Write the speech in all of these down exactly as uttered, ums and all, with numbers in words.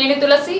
నేను తులసి।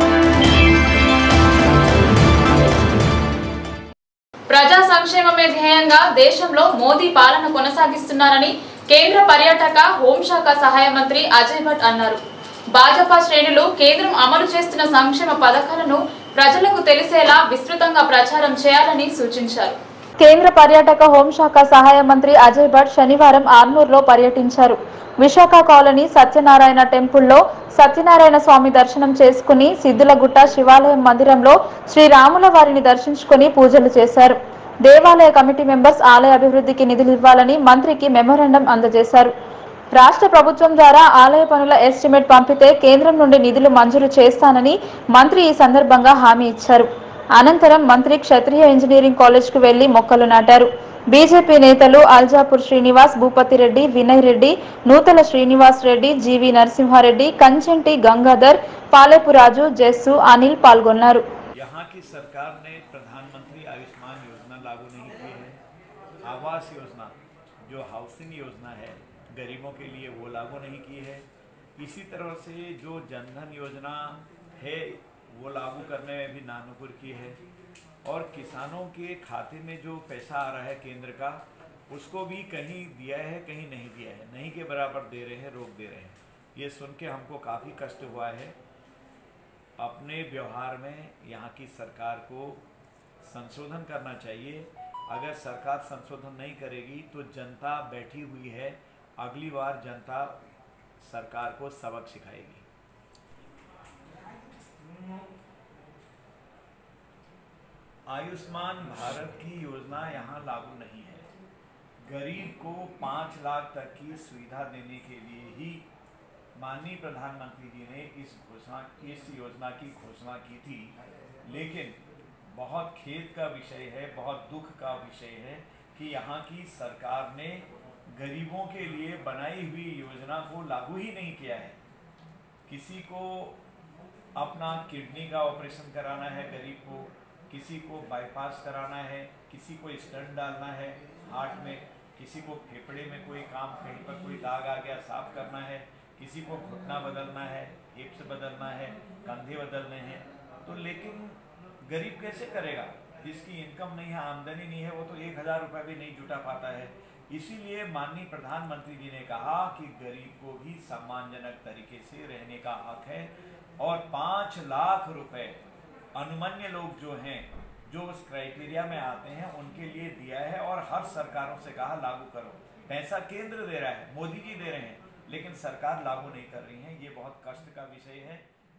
ప్రజా సంక్షేమమే ధ్యేయంగా దేశంలో మోదీ పాలన కొనసాగిస్తున్నారని కేంద్ర పర్యాటక హోంశాఖ సహాయ మంత్రి అజయ్ భట్ అన్నారు। భాజపా శ్రేణులు కేంద్రం అమలు చేస్తున్న సంక్షేమ పథకాలను ప్రజలకు తెలిసేలా విస్తృతంగా ప్రచారం చేయాలని సూచించారు। కేంద్ర పర్యాటక హోంశాఖ సహాయ మంత్రి అజయ్ భట్ శనివారం ఆర్మూర్లో పర్యటించారు। విశాఖ కాలనీ సత్యనారాయణ టెంపుల్లో సత్యనారాయణ స్వామి దర్శనం చేసుకుని సిద్ధులగుట్ట శివాలయం మందిరంలో శ్రీరాముల వారిని దర్శించుకుని పూజలు చేశారు। దేవాలయ కమిటీ మెంబర్స్ ఆలయ అభివృద్ధికి నిధులు ఇవ్వాలని మంత్రికి మెమోరాండం అందజేశారు। రాష్ట్ర ప్రభుత్వం ద్వారా ఆలయ పనుల ఎస్టిమేట్ పంపితే కేంద్రం నుండి నిధులు మంజూరు చేస్తానని మంత్రి ఈ సందర్భంగా హామీ ఇచ్చారు। అనంతరం మంత్రి క్షత్రియ ఇంజనీరింగ్ కాలేజ్కు వెళ్లి మొక్కలు నాటారు। బీజేపీ నేతలు అల్జాపూర్ శ్రీనివాస్, భూపతి రెడ్డి, వినయ్ రెడ్డి, నూతల శ్రీనివాస్ రెడ్డి, జీవి నరసింహారెడ్డి, కంచెంటి గంగాధర్, పాలేపు రాజు, జస్సు, అనిల్ పాల్గొన్నారు। यहाँ की सरकार ने प्रधानमंत्री आयुष्मान योजना लागू नहीं की है। आवास योजना जो हाउसिंग योजना है गरीबों के लिए वो लागू नहीं की है। इसी तरह से जो जनधन योजना है वो लागू करने में भी नानुपुर की है। और किसानों के खाते में जो पैसा आ रहा है केंद्र का उसको भी कहीं दिया है कहीं नहीं दिया है, नहीं के बराबर दे रहे हैं, रोक दे रहे हैं। ये सुन के हमको काफ़ी कष्ट हुआ है। अपने व्यवहार में यहाँ की सरकार को संशोधन करना चाहिए। अगर सरकार संशोधन नहीं करेगी तो जनता बैठी हुई है, अगली बार जनता सरकार को सबक सिखाएगी। आयुष्मान भारत की योजना यहाँ लागू नहीं है। गरीब को पाँच लाख तक की सुविधा देने के लिए ही माननीय प्रधानमंत्री जी ने इस घोषणा इस योजना की घोषणा की थी। लेकिन बहुत खेद का विषय है, बहुत दुख का विषय है कि यहाँ की सरकार ने गरीबों के लिए बनाई हुई योजना को लागू ही नहीं किया है। किसी को अपना किडनी का ऑपरेशन कराना है गरीब को, किसी को बाईपास कराना है, किसी को स्टंट डालना है हार्ट में, किसी को फेफड़े में कोई काम, कहीं पर कोई दाग आ गया साफ करना है, किसी को घुटना बदलना है, हिप्स बदलना है, कंधे बदलने हैं। तो लेकिन गरीब कैसे करेगा? जिसकी इनकम नहीं है, आमदनी नहीं है, वो तो एक हज़ार रुपये भी नहीं जुटा पाता है। इसीलिए माननीय प्रधानमंत्री जी ने कहा कि गरीब को भी सम्मानजनक तरीके से रहने का हक है और पाँच लाख रुपए अनुमन्य लोग जो हैं, जो उस क्राइटेरिया में आते हैं, उनके लिए दिया है। और हर सरकारों से कहा लागू करो। पैसा केंद्र दे रहा है, मोदी जी दे रहे हैं, लेकिन सरकार लागू नहीं कर रही है। ये बहुत कष्ट का विषय है।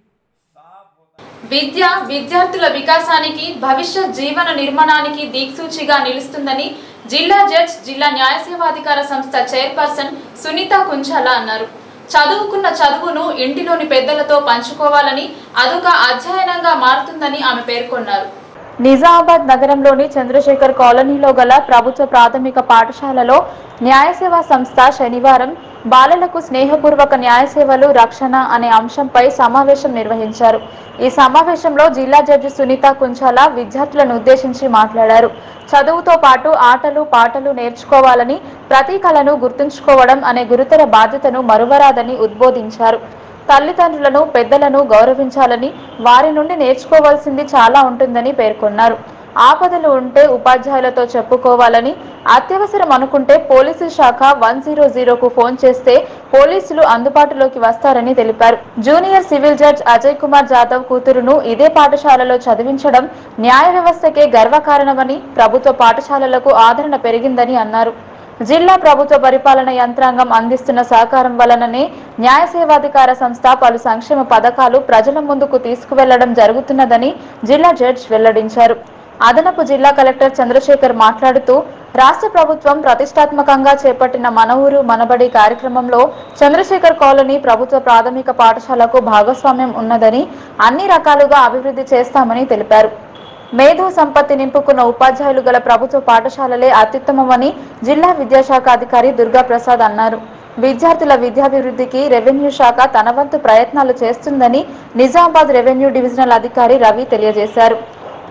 విద్య విద్యార్థుల వికాసానికి భవిష్యత్ జీవన నిర్మాణానికి దిక్సూచిగా నిలుస్తుందని జిల్లా జడ్జ్ జిల్లా న్యాయ సేవాధికార సంస్థ చైర్పర్సన్ సునీత కుంచాల అన్నారు। చదువుకున్న చదువును ఇంటిలోని పెద్దలతో పంచుకోవాలని అదొక అధ్యయనంగా మారుతుందని ఆమె పేర్కొన్నారు। నిజామాబాద్ నగరంలోని చంద్రశేఖర్ కాలనీలో గల ప్రభుత్వ ప్రాథమిక పాఠశాలలో న్యాయ సేవా సంస్థ శనివారం బాలలకు స్నేహపూర్వక న్యాయ సేవలు రక్షణ అనే అంశంపై సమావేశం నిర్వహించారు। ఈ సమావేశంలో జిల్లా జడ్జి సునీత కుంచాల విద్యార్థులను ఉద్దేశించి మాట్లాడారు। చదువుతో పాటు ఆటలు పాటలు నేర్చుకోవాలని, ప్రతి కళను గుర్తుంచుకోవడం అనే గురుతర బాధ్యతను మరువరాదని ఉద్బోధించారు। తల్లిదండ్రులను పెద్దలను గౌరవించాలని, వారి నుండి నేర్చుకోవాల్సింది చాలా ఉంటుందని పేర్కొన్నారు। ఆపదలు ఉంటే ఉపాధ్యాయులతో చెప్పుకోవాలని, అత్యవసరం అనుకుంటే పోలీసు శాఖ వన్ జీరో జీరోకు ఫోన్ చేస్తే పోలీసులు అందుబాటులోకి వస్తారని తెలిపారు। Junior civil judge Ajay Kumar Jadhav కూతురును ఇదే పాఠశాలలో చదివించడం న్యాయ వ్యవస్థకే గర్వకారణమని, ప్రభుత్వ పాఠశాలలకు ఆదరణ పెరిగిందని అన్నారు। జిల్లా ప్రభుత్వ పరిపాలన యంత్రాంగం అందిస్తున్న సహకారం వలననే న్యాయ సేవాధికార సంస్థ పలు సంక్షేమ పథకాలు ప్రజల ముందుకు తీసుకువెళ్లడం జరుగుతున్నదని జిల్లా జడ్జ్ వెల్లడించారు। అదనపు జిల్లా కలెక్టర్ చంద్రశేఖర్ మాట్లాడుతూ రాష్ట్ర ప్రభుత్వం ప్రతిష్టాత్మకంగా చేపట్టిన మన ఊరు మనబడి కార్యక్రమంలో చంద్రశేఖర్ కాలనీ ప్రభుత్వ ప్రాథమిక పాఠశాలకు భాగస్వామ్యం ఉన్నదని, అన్ని రకాలుగా అభివృద్ధి చేస్తామని తెలిపారు। మేధో సంపత్తి నింపుకున్న ఉపాధ్యాయులు గల ప్రభుత్వ పాఠశాలలే అత్యుత్తమమని జిల్లా విద్యాశాఖ అధికారి దుర్గా ప్రసాద్ అన్నారు। విద్యార్థుల విద్యాభివృద్ధికి రెవెన్యూ శాఖ తన వంతు ప్రయత్నాలు చేస్తుందని నిజామాబాద్ రెవెన్యూ డివిజనల్ అధికారి రవి తెలియజేశారు।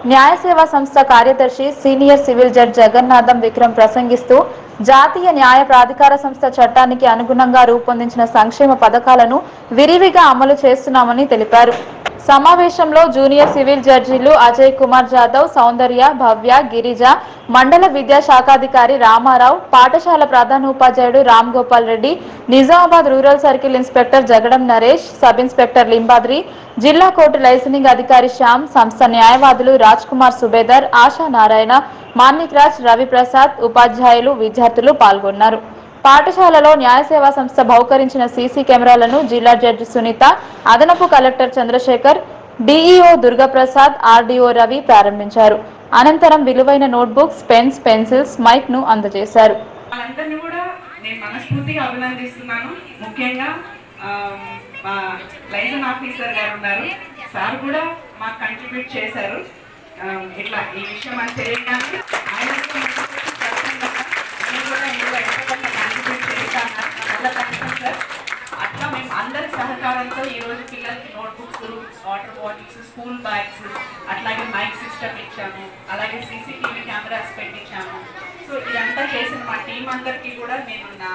న్యాయ సేవా సంస్థ కార్యదర్శి senior civil judge Jagannatham Vikram ప్రసంగిస్తూ జాతీయ న్యాయ ప్రాధికార సంస్థ చట్టానికి అనుగుణంగా రూపొందించిన సంక్షేమ పథకాలను విరివిగా అమలు చేస్తున్నామని తెలిపారు. సమావేశంలో జూనియర్ సివిల్ జడ్జీలు అజయ్ కుమార్ జాదవ్, సౌందర్య, భవ్య, గిరిజ, మండల విద్యా శాఖాధికారి రామారావు, పాఠశాల ప్రధానోపాధ్యాయుడు Ram Gopal Reddy, Nizamabad rural circle inspector Jagadam Naresh, sub inspector Limbadri, జిల్లా కోర్టు లైసెన్సింగ్ అధికారి శ్యామ్, సంస్థ న్యాయవాదులు రాజ్ కుమార్ సుబేదర్, ఆశా నారాయణ, మాన్నిక్ రాజ్, రవిప్రసాద్, ఉపాధ్యాయులు, విద్యార్థులు పాల్గొన్నారు. పాఠశాలలో న్యాయ సేవా సంస్థ బహుకరించిన సీసీ కెమెరాలను జిల్లా జడ్జి సునీత, అదనపు collector Chandrashekar, DEO Durga Prasad, RDO Ravi ప్రారంభించారు. అనంతరం విలువైన నోట్బుక్స్, పెన్స్, పెన్సిల్స్, మైక్ ను అందజేశారు. వాళ్ళందరినీ కూడా నేను మనస్ఫూర్తిగా అభినందిస్తున్నాను. ముఖ్యంగా మా లైసెన్స్ ఆఫీసర్ గారు ఉన్నారు, సార్ కూడా మాకు కంట్రిబ్యూట్ చేశారు. ఇట్లా ఈ విషయం అని తెలియడానికి ఆయన కూడా ఇందులో ఎంతకంటే కంట్రిబ్యూట్ చేస్తాను చాలా థ్యాంక్స్ సార్. అట్లా మేము అందరి సహకారంతో ఈరోజు పిల్లలకి notebooks, water bottles, school bags, అట్లాగే మైక్ సిస్టమ్ ఇచ్చాము, అలాగే సీసీటీవీ కెమెరాస్ పెట్టించాము. సో ఇదంతా చేసిన మా టీం అందరికీ కూడా నేను నా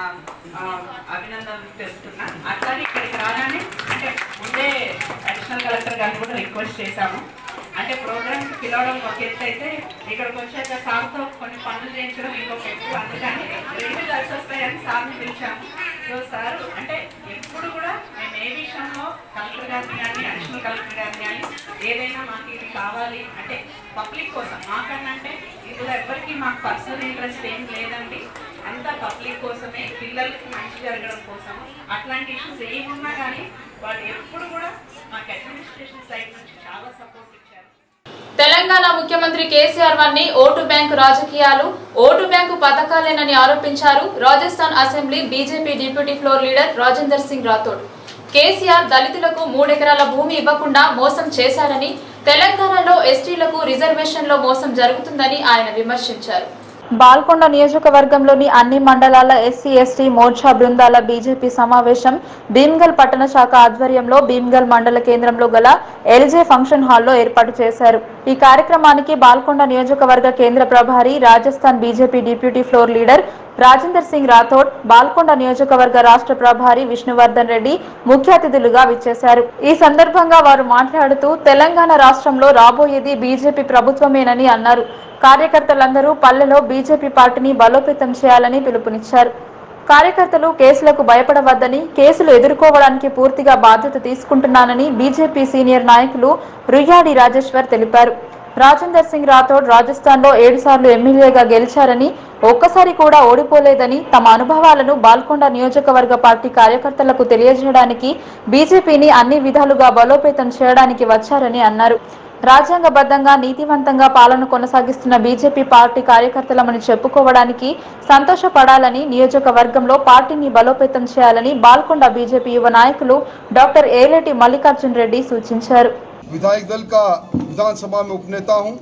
అభినందనలు తెలుపుతున్నాను. అట్లాగే ఇక్కడికి రాగానే అంటే ముందే అడిషనల్ కలెక్టర్ గారిని కూడా రిక్వెస్ట్ చేశాము. అంటే ప్రోగ్రామ్కి పిలవడం ఒక ఎత్తు అయితే ఇక్కడికి వచ్చాక సార్తో కొన్ని పనులు చేయించడం ఇంకొక ఎత్తు. అందుకని రెండు కలిసి వస్తాయని సార్ని పిలిచాము. సో సార్ అంటే ఎప్పుడు కూడా మేము ఏ విషయంలో కలెక్టర్ గారిని కానీ అడిషనల్ కలెక్టర్ గారిని కానీ ఏదైనా మాకు ఇది కావాలి అంటే పబ్లిక్ కోసం, మాకన్నా అంటే ఇందులో ఎవరికి మాకు పర్సనల్ ఇంట్రెస్ట్ ఏం లేదండి, అంతా పబ్లిక్ కోసమే, పిల్లలకి మంచి జరగడం కోసం. అట్లాంటి ఇష్యూస్ ఏమున్నా కానీ వాళ్ళు ఎప్పుడు కూడా మాకు అడ్మినిస్ట్రేషన్ సైడ్ నుంచి చాలా సపోర్ట్ ఇచ్చారు. తెలంగాణ ముఖ్యమంత్రి కేసీఆర్ వన్ని ఓటు బ్యాంకు రాజకీయాలు, ఓటు బ్యాంకు పథకాలేనని ఆరోపించారు Rajasthan assembly BJP deputy floor leader Rajender Singh Rathod. KCR దళితులకు మూడెకరాల భూమి ఇవ్వకుండా మోసం చేశారని, తెలంగాణలో ఎస్టీలకు రిజర్వేషన్లో మోసం జరుగుతుందని ఆయన విమర్శించారు. బాల్కొండ నియోజకవర్గంలోని అన్ని మండలాల ఎస్సీ ఎస్టీ మోర్చా బృందాల బీజేపీ సమావేశం భీమ్గల్ పట్టణ శాఖ ఆధ్వర్యంలో భీమ్గల్ మండల కేంద్రంలో గల ఎల్జే ఫంక్షన్ హాల్లో ఏర్పాటు చేశారు. ఈ కార్యక్రమానికి బాల్కొండ నియోజకవర్గ కేంద్ర ప్రభారి, Rajasthan BJP deputy floor leader Rajender Singh Rathod, Balkonda నియోజకవర్గ రాష్ట్ర ప్రభారి విష్ణువర్ధన్ రెడ్డి ముఖ్య అతిథులుగా విచ్చేశారు. ఈ సందర్భంగా వారు మాట్లాడుతూ తెలంగాణ రాష్ట్రంలో రాబోయేది బీజేపీ ప్రభుత్వమేనని అన్నారు. కార్యకర్తలందరూ పల్లెలో బీజేపీ పార్టీని బలోపేతం చేయాలని పిలుపునిచ్చారు. కార్యకర్తలు కేసులకు భయపడవద్దని, కేసులు ఎదుర్కోవడానికి పూర్తిగా బాధ్యత తీసుకుంటున్నానని బీజేపీ సీనియర్ నాయకులు రుయ్యాడి రాజేశ్వర్ తెలిపారు. రాజేందర్ సింగ్ రాథోడ్ రాజస్థాన్ లో ఏడు సార్లు ఎమ్మెల్యేగా గెలిచారని, ఒక్కసారి కూడా ఓడిపోలేదని, తమ అనుభవాలను బాల్కొండ నియోజకవర్గ పార్టీ కార్యకర్తలకు తెలియజేయడానికి బీజేపీని అన్ని విధాలుగా బలోపేతం చేయడానికి వచ్చారని అన్నారు. రాజ్యాంగబద్ధంగా నీతివంతంగా పాలన కొనసాగిస్తున్న బీజేపీ పార్టీ కార్యకర్తలమని చెప్పుకోవడానికి సంతోషపడాలని, నియోజకవర్గంలో పార్టీని బలోపేతం చేయాలని బాల్కొండ బీజేపీ యువ నాయకులు డాక్టర్ ఏలేటి మల్లికార్జున్ రెడ్డి సూచించారు. विधायक दल का विधानसभा में उपनेता हूं,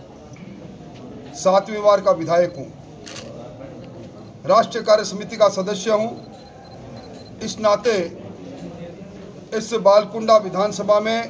सातवीं बार का विधायक हूं, राष्ट्रीय कार्य समिति का सदस्य हूं। इस नाते इस बालकुंडा विधानसभा में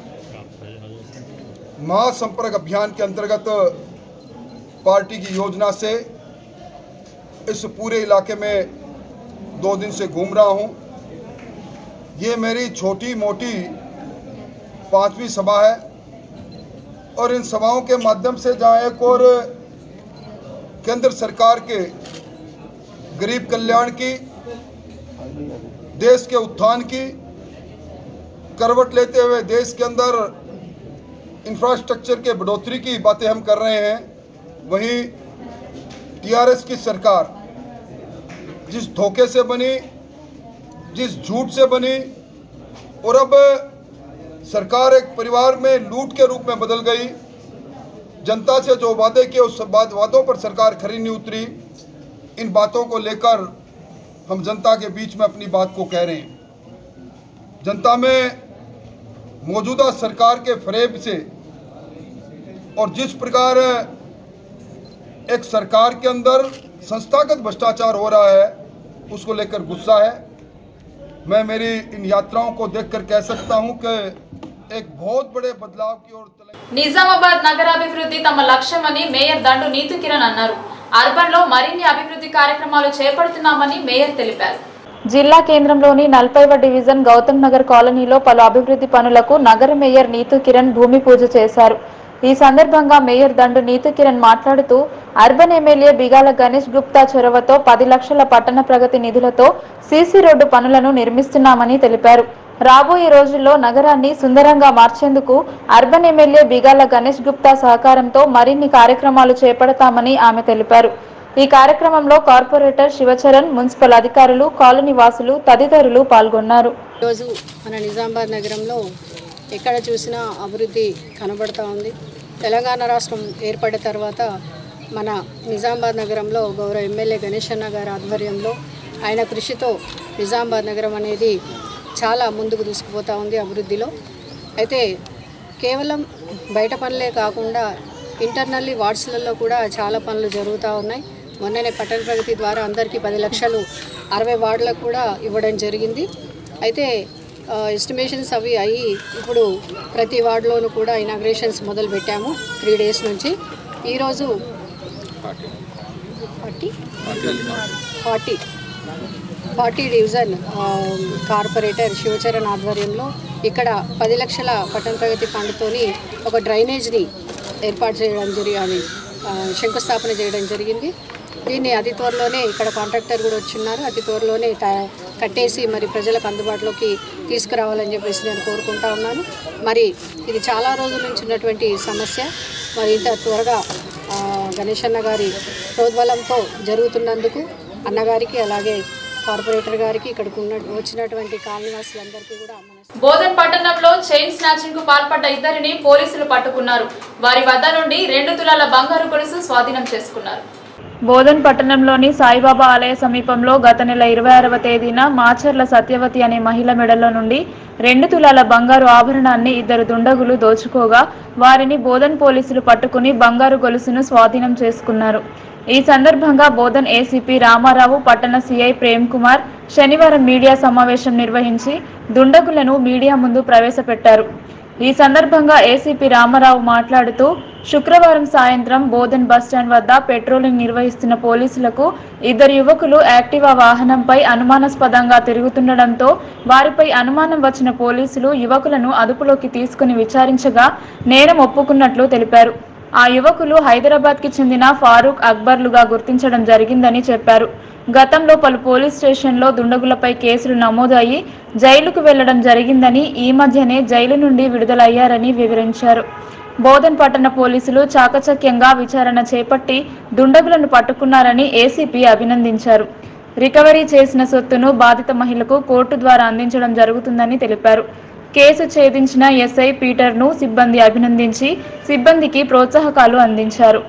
महासंपर्क अभियान के अंतर्गत पार्टी की योजना से इस पूरे इलाके में दो दिन से घूम रहा हूं। ये मेरी छोटी मोटी पांचवी सभा है और इन सभाओं के माध्यम से जहाँ एक और केंद्र सरकार के गरीब कल्याण की, देश के उत्थान की करवट लेते हुए देश के अंदर इंफ्रास्ट्रक्चर के बढ़ोतरी की बातें हम कर रहे हैं, वहीं टीआरएस की सरकार जिस धोखे से बनी, जिस झूठ से बनी और अब सरकार एक परिवार में लूट के रूप में बदल गई, जनता से जो वादे किए उस वादों पर सरकार खरी नहीं उतरी। इन बातों को लेकर हम जनता के बीच में अपनी बात को कह रहे हैं। जनता में मौजूदा सरकार के फरेब से और जिस प्रकार एक सरकार के अंदर संस्थागत भ्रष्टाचार हो रहा है, उसको लेकर गुस्सा है। मैं मेरी इन यात्राओं को देखकर कह सकता हूं कि एक बहुत बड़े बदलाव की ओर चले। నిజామాబాద్ నగరాభివృద్ధి తమ లక్ష్యమని మేయర్ దండు నీతు కిరణ్ అన్నారు. అర్బన్ లో మరిన్ని అభివృద్ధి కార్యక్రమాలు చేపడుతున్నామని మేయర్ తెలిపారు. జిల్లా కేంద్రంలోని నల్పైవ డివిజన్ గౌతమ్ నగర్ కాలనీలో పలు అభివృద్ధి పనులకు నగర మేయర్ నీతు కిరణ్ భూమి పూజ చేశారు. ఈ సందర్భంగా మేయర్ దండు నీతు కిరణ్ మాట్లాడుతూ అర్బన్ ఎమ్మెల్యే బిగాల గణేష్ గుప్తా చొరవతో పది లక్షల పట్టణ ప్రగతి నిధులతో సీసీ రోడ్డు పనులను నిర్మిస్తున్నామని తెలిపారు. రాబోయే రోజుల్లో నగరాన్ని సుందరంగా మార్చేందుకు అర్బన్ ఎమ్మెల్యే బిగాల గణేష్ గుప్తా సహకారంతో మరిన్ని కార్యక్రమాలు చేపడతామని ఆమె తెలిపారు. ఈ కార్యక్రమంలో కార్పొరేటర్ శివచరణ్, మున్సిపల్ అధికారులు, కాలనీ వాసులు తదితరులు పాల్గొన్నారు. ఈరోజు మన నిజామాబాద్ నగరంలో ఎక్కడ చూసినా అభివృద్ధి కనబడతా ఉంది. తెలంగాణ రాష్ట్రం ఏర్పడిన తర్వాత మన నిజామాబాద్ నగరంలో గౌరవ ఎమ్మెల్యే గణేష్ అన్న గారి ఆధ్వర్యంలో ఆయన కృషితో నిజామాబాద్ నగరం అనేది చాలా ముందుకు దూసుకుపోతూ ఉంది అభివృద్ధిలో. అయితే కేవలం బయట పనులే కాకుండా ఇంటర్నల్లీ వార్డ్స్లలో కూడా చాలా పనులు జరుగుతూ ఉన్నాయి. మొన్ననే పట్టణ ప్రగతి ద్వారా అందరికీ పది లక్షలు అరవై వార్డులకు కూడా ఇవ్వడం జరిగింది. అయితే ఎస్టిమేషన్స్ అవి అయ్యి ఇప్పుడు ప్రతి వార్డులోనూ కూడా ఇనాగ్రేషన్స్ మొదలు పెట్టాము త్రీ డేస్ నుంచి. ఈరోజు forty forty forty division corporator Shivacharan ఆధ్వర్యంలో ఇక్కడ పది లక్షల పట్టణ ప్రగతి ఫండ్తోని ఒక డ్రైనేజ్ని ఏర్పాటు చేయడం జరిగి శంకుస్థాపన చేయడం జరిగింది. దీన్ని అతి త్వరలోనే ఇక్కడ కాంట్రాక్టర్ కూడా వచ్చిన్నారు. అతి త్వరలోనే కట్టేసి మరి ప్రజలకు అందుబాటులోకి తీసుకురావాలని చెప్పేసి నేను కోరుకుంటా ఉన్నాను. మరి ఇది చాలా రోజుల నుంచి ఉన్నటువంటి సమస్య. మరి ఇంత త్వరగా గణేష్ అన్న గారి ప్రోద్బలంతో జరుగుతున్నందుకు అన్నగారికి అలాగే కార్పొరేటర్ గారికి ఇక్కడికి ఉన్న వచ్చినటువంటి కాలనీవాసులందరికీ కూడా. బోధన్ పట్టణంలో చైన్ స్నాచింగ్ కు పాల్పడ్డ ఇద్దరిని పోలీసులు పట్టుకున్నారు. వారి వద్ద నుండి రెండు తులాల బంగారు గొలుసు స్వాధీనం చేసుకున్నారు. బోధన్ పట్టణంలోని సాయిబాబా ఆలయ సమీపంలో గత నెల ఇరవై ఆరవ తేదీన మాచర్ల సత్యవతి అనే మహిళ మెడలో నుండి రెండు తులాల బంగారు ఆభరణాన్ని ఇద్దరు దుండగులు దోచుకోగా వారిని బోధన్ పోలీసులు పట్టుకుని బంగారు గొలుసును స్వాధీనం చేసుకున్నారు. ఈ సందర్భంగా బోధన్ ఏసీపీ రామారావు, పట్టణ సీఐ ప్రేమ్ కుమార్ శనివారం మీడియా సమావేశం నిర్వహించి దుండగులను మీడియా ముందు ప్రవేశపెట్టారు. ఈ సందర్భంగా ఏసీపీ రామారావు మాట్లాడుతూ శుక్రవారం సాయంత్రం బోధన్ బస్టాండ్ వద్ద పెట్రోలింగ్ నిర్వహిస్తున్న పోలీసులకు ఇద్దరు యువకులు యాక్టివా వాహనంపై అనుమానాస్పదంగా తిరుగుతుండటంతో వారిపై అనుమానం వచ్చిన పోలీసులు యువకులను అదుపులోకి తీసుకుని విచారించగా నేరం ఒప్పుకున్నట్లు తెలిపారు. ఆ యువకులు హైదరాబాద్ కి చెందిన ఫారూక్, అక్బర్లుగా గుర్తించడం జరిగిందని చెప్పారు. గతంలో పలు పోలీస్ స్టేషన్లో దుండగులపై కేసులు నమోదయ్యి జైలుకు వెళ్లడం జరిగిందని, ఈ మధ్యనే జైలు నుండి విడుదలయ్యారని వివరించారు. బోధన్ పట్టణ పోలీసులు చాకచక్యంగా విచారణ చేపట్టి దుండగులను పట్టుకున్నారని ఏసీపీ అభినందించారు. రికవరీ చేసిన సొత్తును బాధిత మహిళకు కోర్టు ద్వారా అందించడం జరుగుతుందని తెలిపారు. కేసు ఛేదించిన ఎస్ఐ పీటర్ను సిబ్బంది అభినందించి సిబ్బందికి ప్రోత్సాహకాలు అందించారు.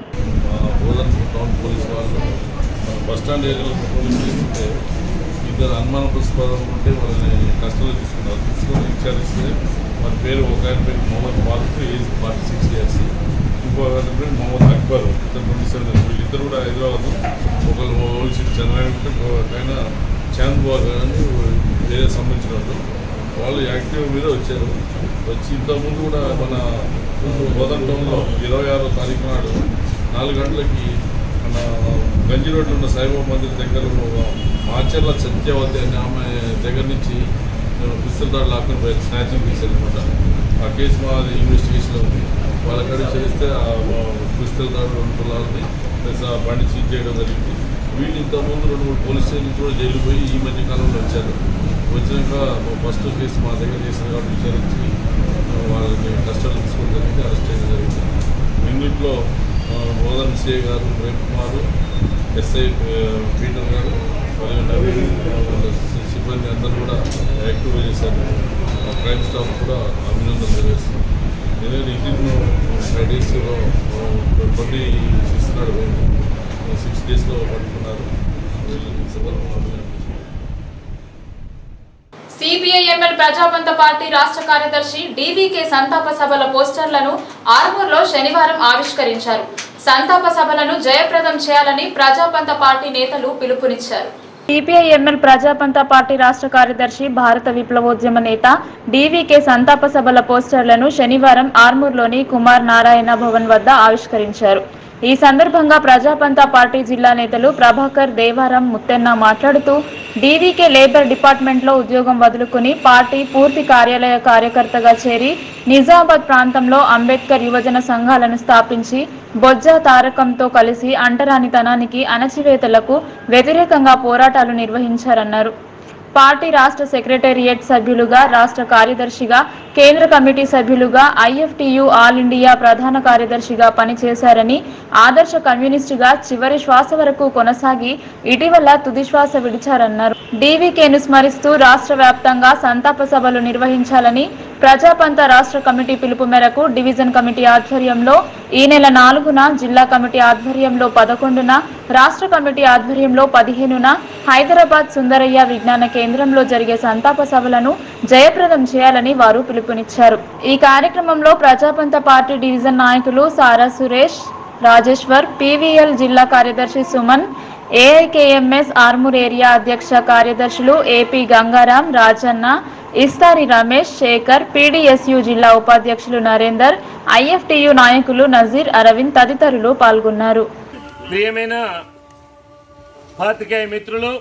బస్టాండ్ ఏరియాలో పోలీసులు ఇద్దరు అనుమానాస్పదం ఉంటే వాళ్ళని కస్టడీలో తీసుకున్నారు. తీసుకొని విచారిస్తే వాళ్ళ పేరు ఒక ఆయన పేరు Mohammed Farooq, age forty six years, ఇంకో ఆయన పేరు మొహమ్మద్ అక్బర్, ఇద్దరు ట్వంటీ సెవెన్ ఇయర్స్. వీళ్ళిద్దరు కూడా హైదరాబాద్, ఒకళ్ళు ఓల్డ్ సిటీ చంద్రబాబు, ఒక ఆయన చాంద్ బాగ్ అని ఏరియా సంబంధించిన వాళ్ళు. వాళ్ళు యాక్టివ్ మీద వచ్చారు. వచ్చి ఇంతకుముందు కూడా మన బోధన్ టౌన్లో ఇరవై ఆరో తారీఖు నాడు నాలుగు గంటలకి మన గంజి రోడ్లో ఉన్న సాయిబాబా మందిర్ దగ్గర మాచర్ల సత్యవతి అనే ఆమె దగ్గర నుంచి పిస్తల్ దాడి లాక్కుని పోయారు, స్నాచింగ్ తీసారనమాట. ఆ కేసు మాది ఇన్వెస్టిగేషన్లో ఉంది. వాళ్ళక్కడ చేస్తే ఆ పిస్తల్ దాడి రెండు తులాలని ప్లస్ ఆ బండి సీజ్ చేయడం జరిగింది. వీళ్ళు ఇంతకుముందు రెండు మూడు పోలీస్ స్టేషన్ నుంచి కూడా జైలు పోయి ఈ మధ్య కాలంలో వచ్చారు. వచ్చినాక ఫస్ట్ కేసు మా దగ్గర చేశారు కాబట్టి విచారించి వాళ్ళని కస్టడీలో తీసుకోవడం జరిగింది, అరెస్ట్ చేయడం జరిగింది. ఇందులో బోధన్ సిఐ గారు, ప్రేమ్ కుమార్, ఎస్ఐ పీటర్ గారు మరియు నవీన్ సిబ్బంది అందరూ కూడా యాక్టివ్గా చేశారు. క్రైమ్ స్టాఫ్ కూడా అభినందన తెలియజేస్తున్నాం. ఎందుకంటే ఇంటిలో ఫైవ్ డేస్లో ట్వంటీ సిక్స్ నాడు సిక్స్ డేస్లో పట్టుకున్నారు. వీళ్ళని సందర్భంగా సిపిఐఎంఎల్ ప్రజాబంధ పార్టీ రాష్ట్ర కార్యదర్శి డివికే సంతాప సభల పోస్టర్లను ఆర్మూర్లో శనివారం ఆవిష్కరించారు. సంతాప సభలను జయప్రదం చేయాలని ప్రజాబంధ పార్టీ నేతలు పిలుపునిచ్చారు. సిపిఐఎంఎల్ ప్రజాపంతా పార్టీ రాష్ట్ర కార్యదర్శి భారత విప్లవోద్యమ నేత డివికే సంతాప సభల పోస్టర్లను శనివారం ఆర్మూర్లోని కుమార్ నారాయణ భవన్ వద్ద ఆవిష్కరించారు. ఈ సందర్భంగా ప్రజాపంతా పార్టీ జిల్లా నేతలు ప్రభాకర్, దేవారం, ముత్తెన్న మాట్లాడుతూ డీవీకే లేబర్ డిపార్ట్మెంట్లో ఉద్యోగం వదులుకుని పార్టీ పూర్తి కార్యాలయ కార్యకర్తగా చేరి నిజామాబాద్ ప్రాంతంలో అంబేద్కర్ యువజన సంఘాలను స్థాపించి బొజ్జ తారకంతో కలిసి అంటరానితనానికి, అణచివేతలకు వ్యతిరేకంగా పోరాటాలు నిర్వహించారన్నారు. పార్టీ రాష్ట్ర సెక్రటేరియట్ సభ్యులుగా, రాష్ట్ర కార్యదర్శిగా, కేంద్ర కమిటీ సభ్యులుగా, ఐఎఫ్టియు ఆల్ ఇండియా ప్రధాన కార్యదర్శిగా పనిచేశారని, ఆదర్శ కమ్యూనిస్టుగా చివరి శ్వాస వరకు కొనసాగి ఇటీవల తుది శ్వాస విడిచారన్నారు. డీవీకేను స్మరిస్తూ రాష్ట్ర వ్యాప్తంగా సంతాప సభలు నిర్వహించాలని ప్రజాపంతా రాష్ట్ర కమిటీ పిలుపు మేరకు డివిజన్ కమిటీ ఆధ్వర్యంలో ఈ నెల నాలుగున, జిల్లా కమిటీ ఆధ్వర్యంలో పదకొండున, రాష్ట్ర కమిటీ ఆధ్వర్యంలో పదిహేనున హైదరాబాద్ సుందరయ్య విజ్ఞాన కేంద్రంలో జరిగే సంతాప సభలను జయప్రదం చేయాలని వారు పిలుపునిచ్చారు. ఈ కార్యక్రమంలో ప్రజాపంతా పార్టీ డివిజన్ నాయకులు సారా సురేష్, రాజేశ్వర్, పీవీఎల్ జిల్లా కార్యదర్శి సుమన్, ఏఐకేఎంఎస్ ఆర్మూర్ ఏరియా అధ్యక్ష కార్యదర్శులు ఏపీ గంగారాం, రాజన్న, ఇస్తారి రమేష్, శేఖర్, పీడీఎస్యు జిల్లా ఉపాధ్యక్షులు నరేందర్, ఐఎఫ్టియు నాయకులు నజీర్, అరవింద్ తదితరులు పాల్గొన్నారు. ప్రియమైన పాత్రికేయ మిత్రులు,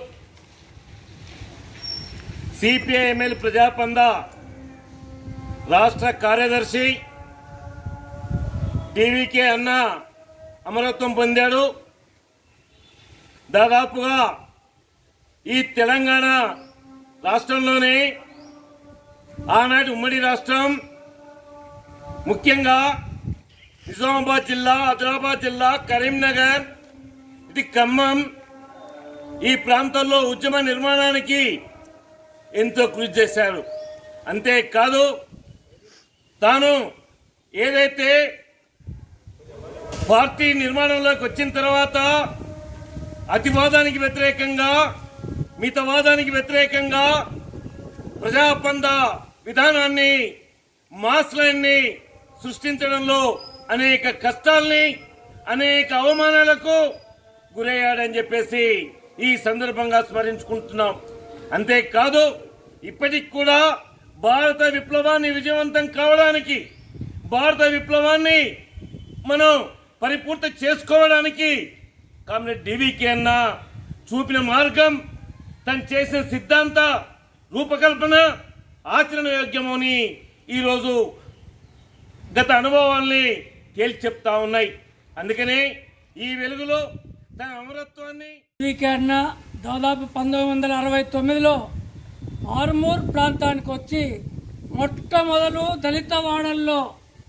సిపిఐఎంఎల్ ప్రజాపంతా రాష్ట్ర కార్యదర్శి డీవీకే అన్న అమరత్వం పొందాడు. దాదాపుగా ఈ తెలంగాణ రాష్ట్రంలోనే ఆనాటి ఉమ్మడి రాష్ట్రం, ముఖ్యంగా నిజామాబాద్ జిల్లా, ఆదిలాబాద్ జిల్లా, కరీంనగర్, ఇది ఖమ్మం, ఈ ప్రాంతాల్లో ఉద్యమ నిర్మాణానికి ఎంతో కృషి చేశారు. అంతేకాదు తాను ఏదైతే పార్టీ నిర్మాణంలోకి వచ్చిన తర్వాత అతివాదానికి వ్యతిరేకంగా, మితవాదానికి వ్యతిరేకంగా ప్రజాపంతా విధానాన్ని, మాస్ లైన్ని సృష్టించడంలో అనేక కష్టాల్ని, అనేక అవమానాలకు గురయ్యాడని చెప్పేసి ఈ సందర్భంగా స్మరించుకుంటున్నాం. అంతేకాదు ఇప్పటికి కూడా భారత విప్లవాన్ని విజయవంతం కావడానికి, భారత విప్లవాన్ని మనం పరిపూర్తి చేసుకోవడానికి కామ్రేడ్ డీవీకే అన్న చూపిన మార్గం, తను చేసిన సిద్ధాంత రూపకల్పన ఆచరణ యోగ్యమని ఈరోజు గత అనుభవాల్ని తేల్చి చెప్తా ఉన్నాయి. అందుకనే ఈ వెలుగులో తన అమరత్వాన్ని డీవీకే అన్న దాదాపు పంతొమ్మిది వందల అరవై తొమ్మిదిలో ఆర్మూర్ ప్రాంతానికి వచ్చి మొట్టమొదలు దళిత వాడల్లో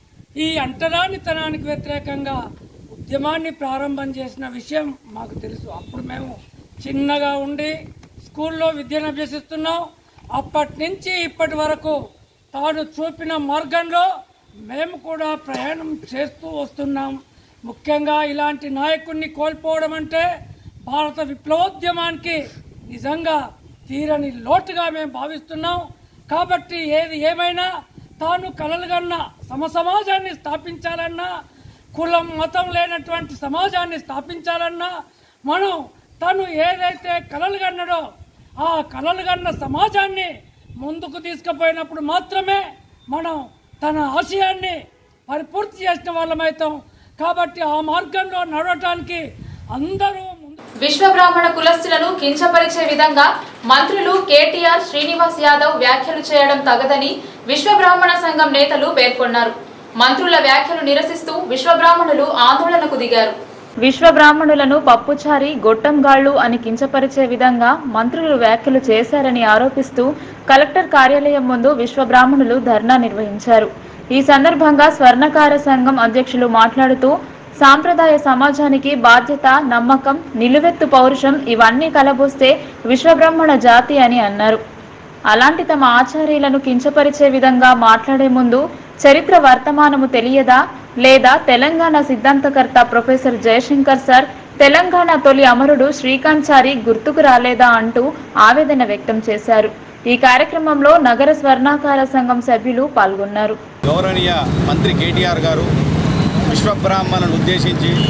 ఈ అంటరానితనానికి వ్యతిరేకంగా ఉద్యమాన్ని ప్రారంభం చేసిన విషయం మాకు తెలుసు. అప్పుడు మేము చిన్నగా ఉండి స్కూల్లో విద్యను అభ్యసిస్తున్నాం. అప్పటి నుంచి ఇప్పటి వరకు తాను చూపిన మార్గంలో మేము కూడా ప్రయాణం చేస్తూ వస్తున్నాం. ముఖ్యంగా ఇలాంటి నాయకుడిని కోల్పోవడం అంటే భారత విప్లవోద్యమానికి నిజంగా తీరని లోటుగా మేము భావిస్తున్నాం. కాబట్టి ఏది ఏమైనా తాను కలలుగన్న సమసమాజాన్ని స్థాపించాలన్నా, కులం మతం లేనటువంటి సమాజాన్ని స్థాపించాలన్నా, మనం తను ఏదైతే కలలుగన్నడో ఆ కలలుగన్న సమాజాన్ని ముందుకు తీసుకుపోయినప్పుడు మాత్రమే మనం తన ఆశయాన్ని పరిపూర్తి చేసిన వాళ్ళమవుతాం. కాబట్టి ఆ మార్గంలో నడవటానికి అందరూ విశ్వ బ్రాహ్మణ కులస్తులను కించపరిచే విధంగా మంత్రులు కేటీఆర్, శ్రీనివాస్ యాదవ్ వ్యాఖ్యలు చేయడం తగదని విశ్వ బ్రాహ్మణ సంఘం నేతలు పేర్కొన్నారు. మంత్రుల వ్యాఖ్యలు నిరసిస్తూ విశ్వ బ్రాహ్మణులు ఆందోళనకు దిగారు. విశ్వ బ్రాహ్మణులను పప్పుచారి, గొట్టంగాళ్లు అని కించపరిచే విధంగా మంత్రులు వ్యాఖ్యలు చేశారని ఆరోపిస్తూ కలెక్టర్ కార్యాలయం ముందు విశ్వ బ్రాహ్మణులు ధర్నా నిర్వహించారు. ఈ సందర్భంగా స్వర్ణకార సంఘం అధ్యక్షులు మాట్లాడుతూ సాంప్రదాయ సమాజానికి బాధ్యత, నమ్మకం, నిలువెత్తు పౌరుషం ఇవన్నీ కలబోస్తే విశ్వబ్రాహ్మణ జాతి అని అన్నారు. అలాంటి తమ ఆచార్యులను కించపరిచే విధంగా మాట్లాడే ముందు చరిత్ర వర్తమానము తెలియదా, లేదా తెలంగాణ సిద్ధాంతకర్త ప్రొఫెసర్ జయశంకర్ సార్, తెలంగాణ తొలి అమరుడు శ్రీకాంత్ గుర్తుకు రాలేదా అంటూ ఆవేదన వ్యక్తం చేశారు. ఈ కార్యక్రమంలో నగర స్వర్ణాకార సంఘం సభ్యులు పాల్గొన్నారు. గౌరవనీయ మంత్రి కేటీఆర్ గారు విశ్వబ్రాహ్మణులను ఉద్దేశించి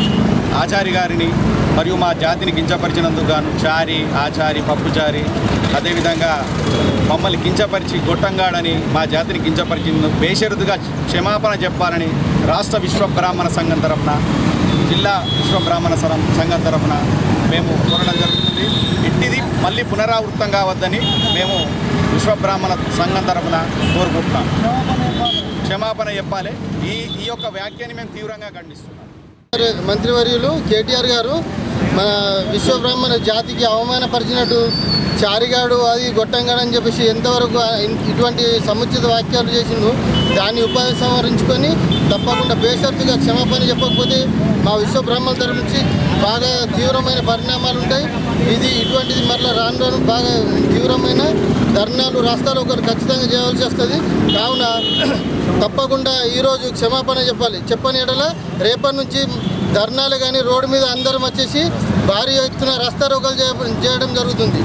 ఆచారి గారిని మరియు మా జాతిని కించపరిచినందుకు గాను చారి ఆచారి పప్పుచారి అదేవిధంగా మమ్మల్ని కించపరిచి గొట్టంగాడని మా జాతిని కించపరిచినందుకు బేషరతుగా క్షమాపణ చెప్పాలని రాష్ట్ర విశ్వ బ్రాహ్మణ సంఘం తరఫున జిల్లా విశ్వ బ్రాహ్మణ సంఘం తరఫున మేము కోరడం జరుగుతుంది. ఇట్టిది మళ్ళీ పునరావృతం కావద్దని మేము విశ్వ బ్రాహ్మణ సంఘం తరఫున కోరుకుంటున్నాం. క్షమాపణ చెప్పాలి. ఈ ఈ యొక్క వ్యాఖ్యని మేము తీవ్రంగా ఖండిస్తున్నాం. మంత్రివర్యులు కేటీఆర్ గారు మన విశ్వ బ్రాహ్మణ జాతికి అవమానపరిచినట్టు చారిగాడు అది గొట్టంగాడు అని చెప్పేసి ఎంతవరకు ఇటువంటి సముచిత వ్యాఖ్యలు చేసిండు. దాన్ని ఉపసంహరించుకొని తప్పకుండా బేషరతుగా క్షమాపణ చెప్పకపోతే మా విశ్వ బ్రాహ్మణుల తరఫు నుంచి బాగా తీవ్రమైన పరిణామాలు ఉంటాయి. ఇది ఇటువంటిది మరలా రాను రాను బాగా తీవ్రమైన ధర్నాలు రాస్తాలు ఒకరు ఖచ్చితంగా చేయవలసి వస్తుంది. కావున తప్పకుండా ఈరోజు క్షమాపణ చెప్పాలి. చెప్పని ఎడల రేపటి నుంచి ధర్నాలు కానీ రోడ్డు మీద అందరం వచ్చేసి భారీ ఎత్తున రస్తారోకలు చేయడం జరుగుతుంది.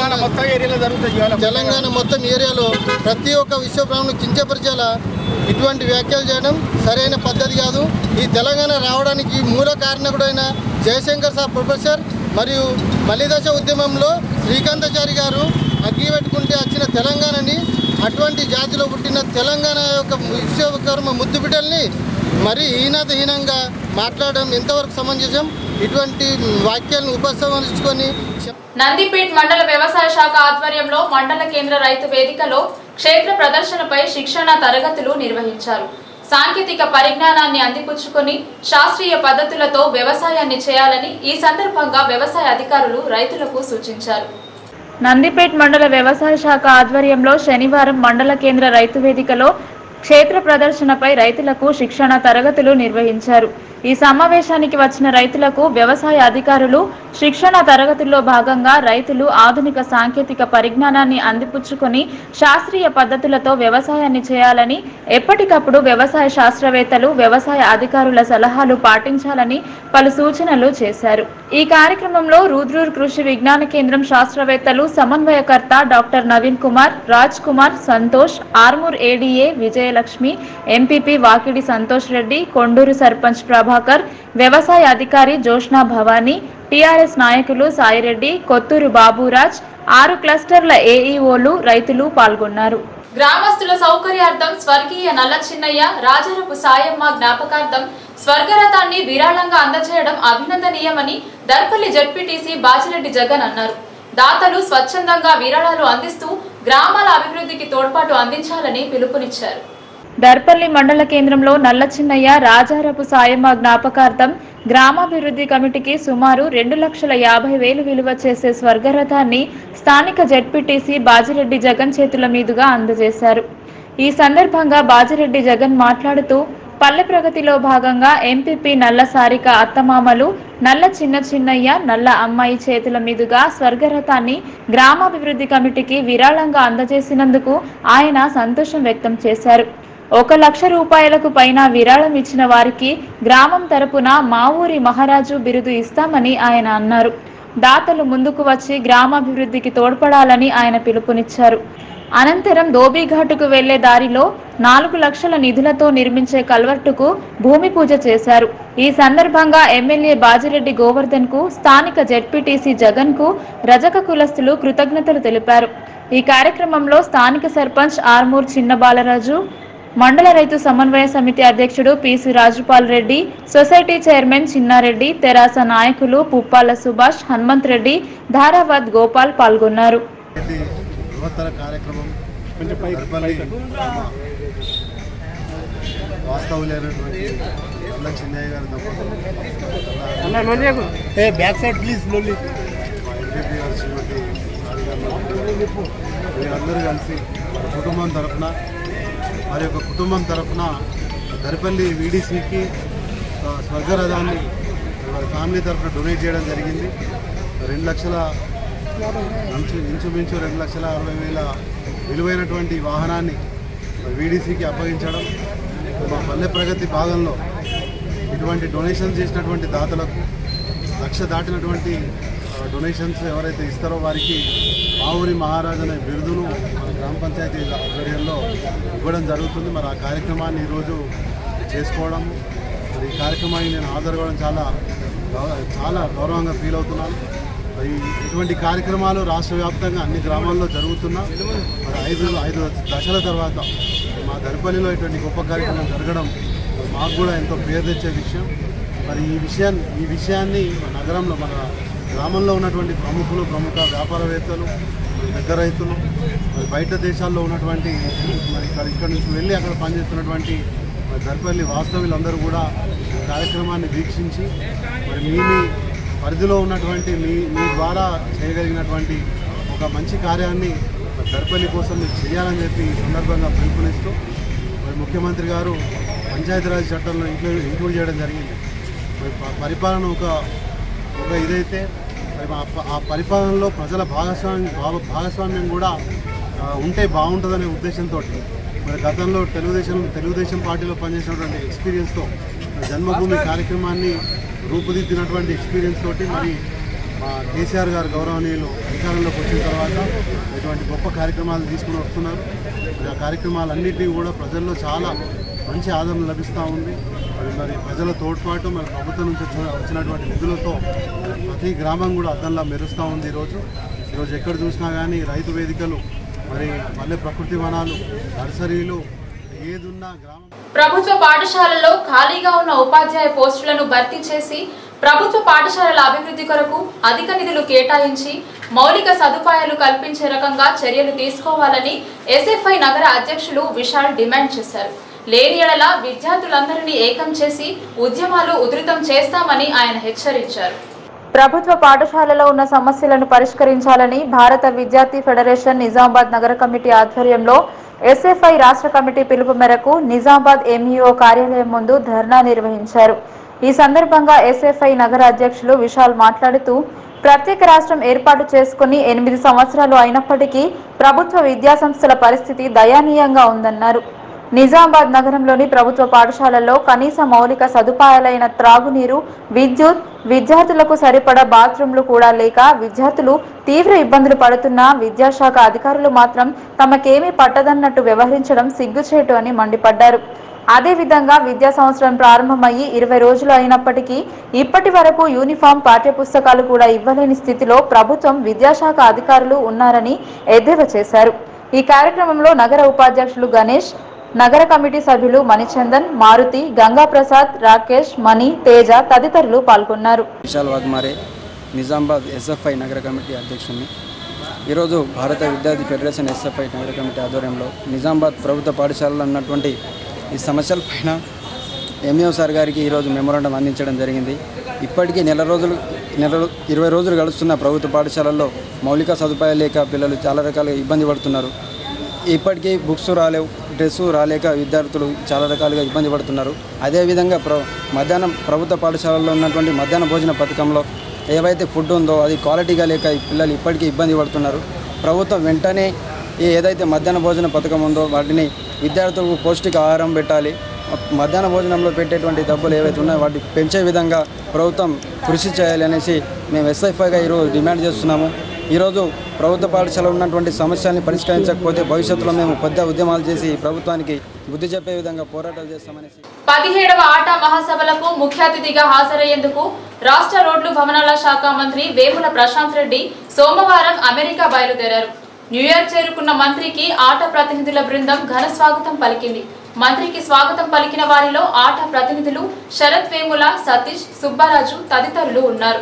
తెలంగాణ మొత్తం ఏరియాలో ప్రతి ఒక్క విశ్వ బ్రాహ్మణులు కించపరిచేలా ఇటువంటి వ్యాఖ్యలు చేయడం సరైన పద్ధతి కాదు. ఈ తెలంగాణ రావడానికి మూల కారణకుడైన జయశంకర్ సార్ ప్రొఫెసర్ మరియు మలిదశ ఉద్యమంలో శ్రీకాంతాచారి గారు అగ్గి పెట్టుకుంటే వచ్చిన తెలంగాణని అటువంటి జాతిలో పుట్టిన తెలంగాణ యొక్క విశ్వకర్మ ముద్దు బిడ్డల్ని మరి హీనతహీనంగా మాట్లాడడం ఎంతవరకు సమంజసం? ఇటువంటి వాక్యాలను ఉపసంహరించుకొని నందిపేట్ మండల వ్యవసాయ శాఖ ఆధ్వర్యంలో మండల కేంద్ర రైతు వేదికలో క్షేత్ర ప్రదర్శనపై శిక్షణ తరగతులు నిర్వహించారు. సాంకేతిక పరిజ్ఞానాన్ని అందిపుచ్చుకొని శాస్త్రీయ పద్ధతులతో వ్యవసాయాన్ని చేయాలని ఈ సందర్భంగా వ్యవసాయ అధికారులు రైతులకు సూచించారు. నందిపేట్ మండల వ్యవసాయ శాఖ ఆధ్వర్యంలో శనివారం మండల కేంద్ర రైతు వేదికలో క్షేత్ర ప్రదర్శనపై రైతులకు శిక్షణ తరగతులు నిర్వహించారు. ఈ సమావేశానికి వచ్చిన రైతులకు వ్యవసాయ అధికారులు శిక్షణ తరగతుల్లో భాగంగా రైతులు ఆధునిక సాంకేతిక పరిజ్ఞానాన్ని అందిపుచ్చుకొని శాస్త్రీయ పద్ధతులతో వ్యవసాయాన్ని చేయాలని, ఎప్పటికప్పుడు వ్యవసాయ శాస్త్రవేత్తలు వ్యవసాయ అధికారుల సలహాలు పాటించాలని పలు సూచనలు చేశారు. ఈ కార్యక్రమంలో రూద్రూర్ కృషి విజ్ఞాన కేంద్రం శాస్త్రవేత్తలు సమన్వయకర్త doctor Naveen Kumar, Raj Kumar, Santosh, Armoor ADA Vijayalakshmi, MPP Vakidi Santosh Reddy, Konduru sarpanch Prabhakar, వ్యవసాయ అధికారి జోష్నా భవానీ, టీఆర్ఎస్ నాయకులు సాయిరెడ్డి, కొత్తూరు బాబురాజ్, ఆరు క్లస్టర్ల ఏఈఓలు, రైతులు పాల్గొన్నారు. గ్రామస్తుల సౌకర్యార్థం స్వర్గీయ నల్ల చిన్నయ్య రాజరపు సాయమ్మ జ్ఞాపకార్థం స్వర్గరథాన్ని విరాళంగా అందజేయడం అభినందనీయమని దర్పల్లి జడ్పీటీసీ బాజిరెడ్డి జగన్ అన్నారు. దాతలు స్వచ్ఛందంగా విరాళాలు అందిస్తూ గ్రామాల అభివృద్ధికి తోడ్పాటు అందించాలని పిలుపునిచ్చారు. దర్పల్లి మండల కేంద్రంలో నల్ల చిన్నయ్య రాజారపు సాయమ్మ జ్ఞాపకార్థం గ్రామాభివృద్ధి కమిటీకి సుమారు రెండు లక్షల యాభై వేలు విలువ చేసే స్వర్గరథాన్ని స్థానిక జడ్పీటీసీ బాజిరెడ్డి జగన్ చేతుల మీదుగా అందజేశారు. ఈ సందర్భంగా బాజిరెడ్డి జగన్ మాట్లాడుతూ పల్లె ప్రగతిలో భాగంగా ఎంపీపీ నల్ల సారిక అత్తమామలు నల్ల చిన్న చిన్నయ్య నల్ల అమ్మాయి చేతుల మీదుగా స్వర్గరథాన్ని గ్రామాభివృద్ధి కమిటీకి విరాళంగా అందజేసినందుకు ఆయన సంతోషం వ్యక్తం చేశారు. ఒక లక్ష రూపాయలకు పైన విరాళం ఇచ్చిన వారికి గ్రామం తరపున మా ఊరి మహారాజు బిరుదు ఇస్తామని ఆయన అన్నారు. దాతలు ముందుకు వచ్చి గ్రామాభివృద్ధికి తోడ్పడాలని ఆయన పిలుపునిచ్చారు. అనంతరం ధోబీఘాటుకు వెళ్లే దారిలో నాలుగు లక్షల నిధులతో నిర్మించే కల్వర్టుకు భూమి పూజ చేశారు. ఈ సందర్భంగా ఎమ్మెల్యే బాజిరెడ్డి గోవర్ధన్ కు, స్థానిక జెడ్పీటీసీ జగన్ కు రజక కులస్తులు కృతజ్ఞతలు తెలిపారు. ఈ కార్యక్రమంలో స్థానిక సర్పంచ్ ఆర్మూర్ చిన్న బాలరాజు, మండల రైతు సమన్వయ సమితి అధ్యక్షుడు PC Rajupal Reddy, society chairman Chinnareddy, తెరాస నాయకులు పుప్పాల సుభాష్, హనుమంత్ రెడ్డి, ధారావత్ గోపాల్ పాల్గొన్నారు. కుటుంబం తరఫున వారి యొక్క కుటుంబం తరఫున దర్పల్లి వీడీసీకి స్వర్గరథాన్ని వారి ఫ్యామిలీ తరఫున డొనేట్ చేయడం జరిగింది. రెండు లక్షల ఇంచు ఇంచుమించు రెండు లక్షల అరవై వేల విలువైనటువంటి వాహనాన్ని వీడీసీకి అప్పగించడం. మా పల్లె ప్రగతి భాగంలో ఇటువంటి డొనేషన్స్ చేసినటువంటి దాతలకు లక్ష దాటినటువంటి డొనేషన్స్ ఎవరైతే ఇస్తారో వారికి మా ఊరి మహారాజు అనే బిరుదును మన గ్రామ పంచాయతీ ఆధ్వర్యంలో ఇవ్వడం జరుగుతుంది. మరి ఆ కార్యక్రమాన్ని ఈరోజు చేసుకోవడం, మరి ఈ కార్యక్రమాన్ని నేను హాజరు కావడం చాలా చాలా గౌరవంగా ఫీల్ అవుతున్నాను. మరి ఇటువంటి కార్యక్రమాలు రాష్ట్ర వ్యాప్తంగా అన్ని గ్రామాల్లో జరుగుతున్నా మరి ఐదు ఐదు దశల తర్వాత మా దరిపల్లిలో ఇటువంటి గొప్ప కార్యక్రమం జరగడం మాకు కూడా ఎంతో పేరు తెచ్చే విషయం. మరి ఈ విషయాన్ని ఈ విషయాన్ని నగరంలో మన గ్రామంలో ఉన్నటువంటి ప్రముఖులు ప్రముఖ వ్యాపారవేత్తలు పెద్ద రైతులు మరి బయట దేశాల్లో ఉన్నటువంటి మరి ఇక్కడ ఇక్కడ నుంచి వెళ్ళి అక్కడ పనిచేస్తున్నటువంటి మరి దరిపల్లి వాస్తవ్యులందరూ కూడా కార్యక్రమాన్ని వీక్షించి మరి మీ మీ పరిధిలో ఉన్నటువంటి మీ మీ ద్వారా చేయగలిగినటువంటి ఒక మంచి కార్యాన్ని దరిపల్లి కోసం మీరు చేయాలని చెప్పి ఈ సందర్భంగా పిలుపునిస్తూ మరి ముఖ్యమంత్రి గారు పంచాయతీరాజ్ చట్టంలో ఇంక్లూడ్ ఇంక్లూడ్ చేయడం జరిగింది. మరి పరిపాలన ఒక ఒక ఇదైతే మరి ఆ పరిపాలనలో ప్రజల భాగస్వామ్యం భాగస్వామ్యం కూడా ఉంటే బాగుంటుందనే ఉద్దేశంతో మరి గతంలో తెలుగుదేశం తెలుగుదేశం పార్టీలో పనిచేసినటువంటి ఎక్స్పీరియన్స్తో జన్మభూమి కార్యక్రమాన్ని రూపుదిద్దినటువంటి ఎక్స్పీరియన్స్ తోటి మరి మా కేసీఆర్ గారు గౌరవనీయులు అధికారంలోకి వచ్చిన తర్వాత ఇటువంటి గొప్ప కార్యక్రమాలు తీసుకుని వస్తున్నారు. మరి ఆ కార్యక్రమాలన్నింటినీ కూడా ప్రజల్లో చాలా మంచి ఆదరణ లభిస్తూ ఉంది. మరి మరి ప్రజల తోడ్పాటు మరి ప్రభుత్వం నుంచి వచ్చినటువంటి నిధులతో ప్రతి గ్రామం కూడా అద్దంలా మెరుస్తూ ఉంది. ఈరోజు ఈరోజు ఎక్కడ చూసినా కానీ రైతు వేదికలు, మరి పల్లె ప్రకృతి వనాలు, నర్సరీలు ఏదున్నా గ్రామం. ప్రభుత్వ పాఠశాలల్లో ఖాళీగా ఉన్న ఉపాధ్యాయ పోస్టులను భర్తీ చేసి ప్రభుత్వ పాఠశాలల అభివృద్ధి కొరకు అధిక నిధులు కేటాయించి మౌలిక సదుపాయాలు కల్పించే రకంగా చర్యలు తీసుకోవాలని ఎస్ఎఫ్ఐ నగర అధ్యక్షులు విశాల్ డిమాండ్ చేశారు. లేని ఎడల విద్యార్థులందరినీ ఏకం చేసి ఉద్యమాలు ఉధృతం చేస్తామని ఆయన హెచ్చరించారు. ప్రభుత్వ పాఠశాలలో ఉన్న సమస్యలను పరిష్కరించాలని భారత విద్యార్థి ఫెడరేషన్ నిజామాబాద్ నగర కమిటీ ఆధ్వర్యంలో ఎస్ఎఫ్ఐ రాష్ట్ర కమిటీ పిలుపు మేరకు నిజామాబాద్ ఎంఈఓ కార్యాలయం ముందు ధర్నా నిర్వహించారు. ఈ సందర్భంగా ఎస్ఎఫ్ఐ నగర అధ్యక్షులు విశాల్ మాట్లాడుతూ ప్రత్యేక రాష్ట్రం ఏర్పాటు చేసుకుని ఎనిమిది సంవత్సరాలు అయినప్పటికీ ప్రభుత్వ విద్యాసంస్థల పరిస్థితి దయనీయంగా ఉందన్నారు. నిజామాబాద్ నగరంలోని ప్రభుత్వ పాఠశాలల్లో కనీస మౌలిక సదుపాయాలైన త్రాగునీరు, విద్యుత్, విద్యార్థులకు సరిపడా బాత్రూంలు కూడా లేక విద్యార్థులు తీవ్ర ఇబ్బందులు పడుతున్నా విద్యాశాఖ అధికారులు మాత్రం తమకేమీ పట్టదన్నట్టు వ్యవహరించడం సిగ్గుచేటు అని మండిపడ్డారు. అదేవిధంగా విద్యా సంవత్సరం ప్రారంభమయ్యి ఇరవై రోజులు అయినప్పటికీ ఇప్పటి వరకు యూనిఫామ్, పాఠ్యపుస్తకాలు కూడా ఇవ్వలేని స్థితిలో ప్రభుత్వం విద్యాశాఖ అధికారులు ఉన్నారని ఎద్దేవా చేశారు. ఈ కార్యక్రమంలో నగర ఉపాధ్యక్షులు గణేష్, నగర కమిటీ సభ్యులు మణిచందన్, మారుతి, గంగాప్రసాద్, రాకేష్, మణి, తేజ తదితరులు పాల్గొన్నారు. విశాల్ వాగ్మారే, నిజామాబాద్ ఎస్ఎఫ్ఐ నగర కమిటీ అధ్యక్షుడిని. ఈరోజు భారత విద్యార్థి ఫెడరేషన్ ఎస్ఎఫ్ఐ నగర కమిటీ ఆధ్వర్యంలో నిజామాబాద్ ప్రభుత్వ పాఠశాలలో ఉన్నటువంటి ఈ సమస్యల పైన ఎంఈఓ సార్ గారికి ఈరోజు మెమోరాండం అందించడం జరిగింది. ఇప్పటికీ నెల రోజులు నెల ఇరవై రోజులు గడుస్తున్న ప్రభుత్వ పాఠశాలల్లో మౌలిక సదుపాయాలు లేక పిల్లలు చాలా రకాలుగా ఇబ్బంది పడుతున్నారు. ఇప్పటికీ బుక్స్ రాలేవు, డ్రెస్సు రాలేక విద్యార్థులు చాలా రకాలుగా ఇబ్బంది పడుతున్నారు. అదేవిధంగా ప్ర మధ్యాహ్నం ప్రభుత్వ పాఠశాలల్లో ఉన్నటువంటి మధ్యాహ్న భోజన పథకంలో ఏవైతే ఫుడ్ ఉందో అది క్వాలిటీగా లేక ఈ పిల్లలు ఇప్పటికీ ఇబ్బంది పడుతున్నారు. ప్రభుత్వం వెంటనే ఏదైతే మధ్యాహ్న భోజన పథకం ఉందో వాటిని విద్యార్థులకు పౌష్టిక ఆహారం పెట్టాలి. మధ్యాహ్న భోజనంలో పెట్టేటువంటి డబ్బులు ఏవైతే ఉన్నాయో వాటిని పెంచే విధంగా ప్రభుత్వం కృషి చేయాలి అనేసి మేము ఎస్ఐఫైగా ఈరోజు డిమాండ్ చేస్తున్నాము. ఈరోజు ప్రభుత్వ పాఠశాలలో ఉన్నటువంటి సమస్యల్ని పరిష్కరించకపోతే భవిష్యత్తులో మేము పెద్ద ఉద్యమాలు చేసి ప్రభుత్వానికి బుద్ధి చెప్పే విధంగా పోరాటాలు చేస్తామనేసి. పదిహేడవ ఆట మహాసభలకు ముఖ్య అతిథిగా హాజరయ్యేందుకు రాష్ట్ర రోడ్లు భవనాల శాఖ మంత్రి వేముల ప్రశాంత్ రెడ్డి సోమవారం అమెరికా బయలుదేరారు. న్యూయార్క్ చేరుకున్న మంత్రికి ఆట ప్రతినిధుల బృందం ఘన స్వాగతం పలికింది. మంత్రికి స్వాగతం పలికిన వారిలో ఆట ప్రతినిధులు శరత్ వేముల, సతీష్, సుబ్బరాజు తదితరులు ఉన్నారు.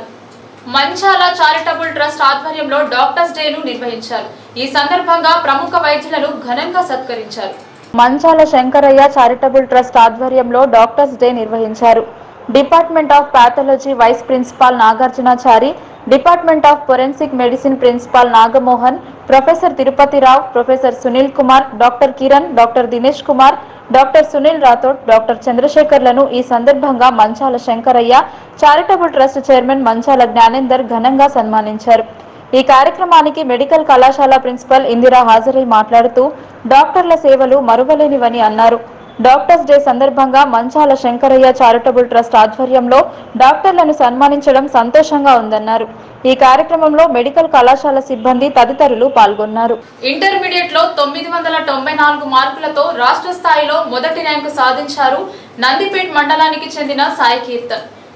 మంచాల చారిటబుల్ ట్రస్ట్ ఆధ్వర్యంలో డాక్టర్స్ డేను నిర్వహించారు. ఈ సందర్భంగా ప్రముఖ వైద్యులను ఘనంగా సత్కరించారు. మంచాల శంకరయ్య చారిటబుల్ ట్రస్ట్ ఆధ్వర్యంలో డాక్టర్స్ డే నిర్వహించారు. Department of pathology vice principal Nagarjunachari, department of forensic medicine principal Nagamohan, professor Tirupathirao, professor Sunil Kumar, doctor Kiran, doctor Dinesh Kumar, doctor Sunil Rathod, doctor చంద్రశేఖర్లను ఈ సందర్భంగా Manchala Shankaraiah charitable trust chairman Manchala Gnanender ఘనంగా సన్మానించారు. ఈ కార్యక్రమానికి మెడికల్ కళాశాల ప్రిన్సిపల్ ఇందిరా హాజరై మాట్లాడుతూ డాక్టర్ల సేవలు మరువలేనివని అన్నారు. డాక్టర్స్ డే సందర్భంగా మంచాల శంకరయ్య చారిటబుల్ ట్రస్ట్ ఆధ్వర్యంలో డాక్టర్లను సన్మానించడం సంతోషంగా ఉందన్నారు. ఈ కార్యక్రమంలో మెడికల్ కళాశాల సిబ్బంది తదితరులు పాల్గొన్నారు. ఇంటర్మీడియట్ లో తొమ్మిది వందల తొంభై నాలుగు మార్కులతో రాష్ట్ర స్థాయిలో మొదటి ర్యాంకు సాధించారు నందిపేట్ మండలానికి చెందిన సాయి కీర్తన్.